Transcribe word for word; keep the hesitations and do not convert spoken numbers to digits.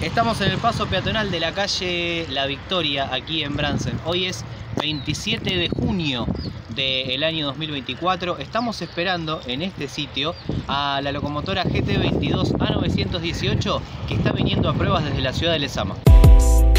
Estamos en el paso peatonal de la calle La Victoria, aquí en Bransen. Hoy es veintisiete de junio del año dos mil veinticuatro. Estamos esperando en este sitio a la locomotora G T veintidós A novecientos dieciocho que está viniendo a pruebas desde la ciudad de Lezama.